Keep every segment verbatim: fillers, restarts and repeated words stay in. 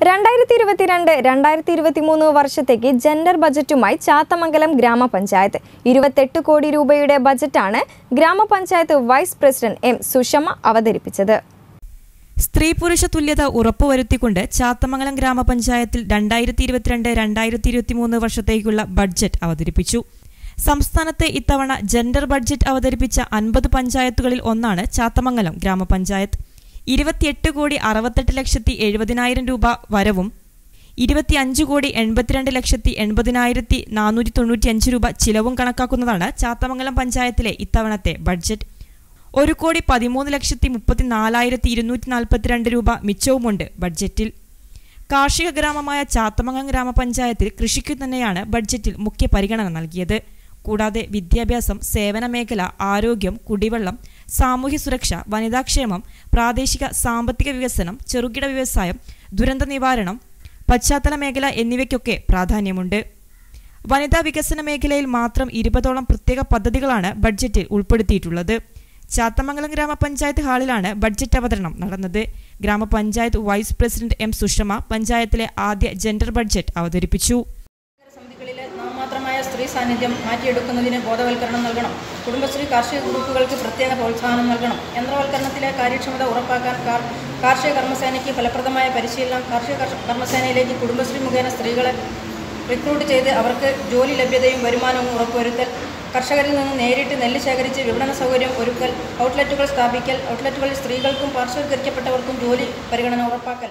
രണ്ടായിരത്തി ഇരുപത്തിരണ്ട് രണ്ടായിരത്തി ഇരുപത്തിമൂന്ന് വർഷത്തേക്ക് ജെൻഡർ ബജറ്റുമായി ചാത്തമംഗലം ഗ്രാമപഞ്ചായത്ത് ഇരുപത്തെട്ട് കോടി രൂപയുടെ ബജറ്റാണ് ഗ്രാമപഞ്ചായത്ത് വൈസ് പ്രസിഡന്റ് എം സുഷമ അവതരിപ്പിച്ചത്. സ്ത്രീ പുരുഷ തുല്യത ഉറപ്പുവരുത്തിക്കൊണ്ട് ചാത്തമംഗലം ഗ്രാമപഞ്ചായത്തിൽ രണ്ടായിരത്തി ഇരുപത്തിരണ്ട് രണ്ടായിരത്തി ഇരുപത്തിമൂന്ന് വർഷത്തേക്കുള്ള ബഡ്ജറ്റ് അവതരിപ്പിച്ചു. സംസ്ഥാനത്തെ ഇത്തവണ ജെൻഡർ ബഡ്ജറ്റ് അവതരിപ്പിച്ച അൻപത് പഞ്ചായത്തുകളിൽ ഒന്നാണ് ചാത്തമംഗലം ഗ്രാമപഞ്ചായത്ത്. ഇരുപത്തിയെട്ട് കോടി അറുപത്തെട്ട് ലക്ഷത്തി എഴുപതിനായിരം രൂപ വരവും ഇരുപത്തിയഞ്ച് കോടി എൺപത്തിരണ്ട് ലക്ഷത്തി എൺപതിനായിരത്തി നാനൂറ്റി തൊണ്ണൂറ്റിയഞ്ച് രൂപ ചിലവും കണക്കാക്കുന്നതാണ് ചാത്തമംഗലം പഞ്ചായത്തിലെ ഇത്തവണത്തെ ബഡ്ജറ്റ്. ഒരു കോടി പതിമൂന്ന് ലക്ഷത്തി മുപ്പത്തിനാലായിരത്തി ഇരുന്നൂറ്റി നാൽപ്പത്തിരണ്ട് രൂപ മിച്ചവുമുണ്ട് ബഡ്ജറ്റിൽ. കാർഷിക ഗ്രാമമായ ചാത്തമംഗലം ഗ്രാമപഞ്ചായത്തിൽ കൃഷിക്കു തന്നെയാണ് ബഡ്ജറ്റിൽ മുഖ്യ പരിഗണന നൽകിയത്. കൂടാതെ വിദ്യാഭ്യാസം, സേവന മേഖല, ആരോഗ്യം, കുടിവെള്ളം, സാമൂഹ്യ സുരക്ഷ, വനിതാക്ഷേമം, പ്രാദേശിക സാമ്പത്തിക വികസനം, ചെറുകിട വ്യവസായം, ദുരന്ത നിവാരണം, പശ്ചാത്തല മേഖല എന്നിവയ്ക്കൊക്കെ പ്രാധാന്യമുണ്ട്. വനിതാ വികസന മേഖലയിൽ മാത്രം ഇരുപതോളം പ്രത്യേക പദ്ധതികളാണ് ബഡ്ജറ്റിൽ ഉൾപ്പെടുത്തിയിട്ടുള്ളത്. ചാത്തമംഗലം ഗ്രാമപഞ്ചായത്ത് ഹാളിലാണ് ബഡ്ജറ്റ് അവതരണം നടന്നത്. ഗ്രാമപഞ്ചായത്ത് വൈസ് പ്രസിഡന്റ് എം സുഷമ പഞ്ചായത്തിലെ ആദ്യ ജെൻഡർ ബഡ്ജറ്റ് അവതരിപ്പിച്ചു. നാമമാത്രമായ സ്ത്രീ സാന്നിധ്യം മാറ്റിയെടുക്കുന്നതിന് ബോധവൽക്കരണം നൽകണം. കുടുംബശ്രീ കാർഷിക ഗ്രൂപ്പുകൾക്ക് പ്രത്യേക പ്രോത്സാഹനം നൽകണം. യന്ത്രവൽക്കരണത്തിലെ കാര്യക്ഷമത ഉറപ്പാക്കാൻ കാർഷിക കർമ്മസേനയ്ക്ക് ഫലപ്രദമായ പരിശീലനം. കാർഷിക കർമ്മസേനയിലേക്ക് കുടുംബശ്രീ മുഖേന സ്ത്രീകളെ റിക്രൂട്ട് ചെയ്ത് അവർക്ക് ജോലി ലഭ്യതയും വരുമാനവും ഉറപ്പുവരുത്തൽ. കർഷകരിൽ നിന്ന് നേരിട്ട് നെല്ല് ശേഖരിച്ച് വിപണന സൗകര്യം ഒരുക്കൽ. ഔട്ട്ലെറ്റുകൾ സ്ഥാപിക്കൽ. ഔട്ട്ലെറ്റുകളിൽ സ്ത്രീകൾക്കും പാർശ്വവൽക്കരിക്കപ്പെട്ടവർക്കും ജോലി പരിഗണന ഉറപ്പാക്കൽ.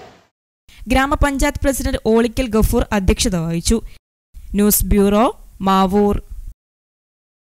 ഗ്രാമപഞ്ചായത്ത് പ്രസിഡന്റ് ഓളിക്കൽ ഗഫൂർ അധ്യക്ഷത വഹിച്ചു. News bureau, Mavoor.